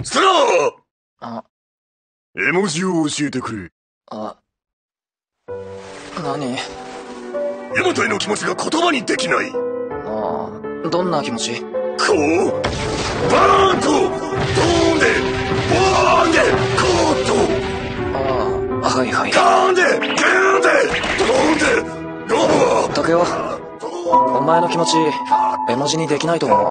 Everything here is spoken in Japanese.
スラあ、 ー絵文字を教えてくれ。 あ、何？ ヤマトへの気持ちが言葉にできない。 ああ、どんな気持ち？ こうバーンとドーンでボーンでコーッと、 ああ、はいはい。 ガーンでギューンでドーンでロボ竹雄、お前の気持ち、絵文字にできないと思う。